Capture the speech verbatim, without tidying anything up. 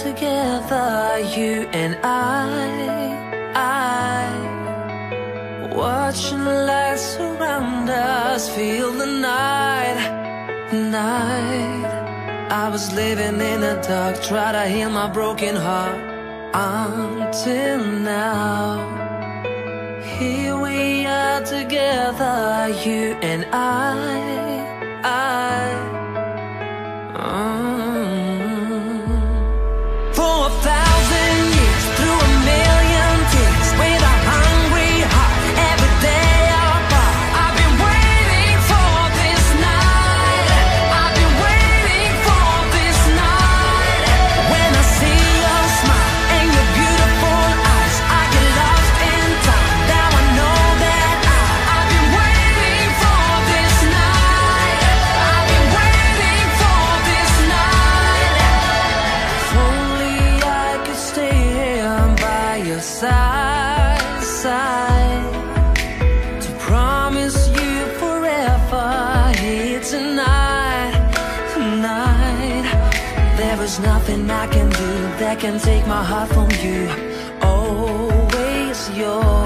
together, you and I, I watching lights surround us, feel the night, night. I was living in the dark, try to heal my broken heart. Until now, here we are together, you and I, I um, For a thousand years, through a million tears, with a hungry heart, every day apart. I've been waiting for this night, I've been waiting for this night. When I see your smile and your beautiful eyes, I get lost in time. Now I know that I, I've been waiting for this night, I've been waiting for this night. If only I could stay here by your side, side, to promise you forever here tonight, tonight. There is nothing I can do that can take my heart from you. Always yours.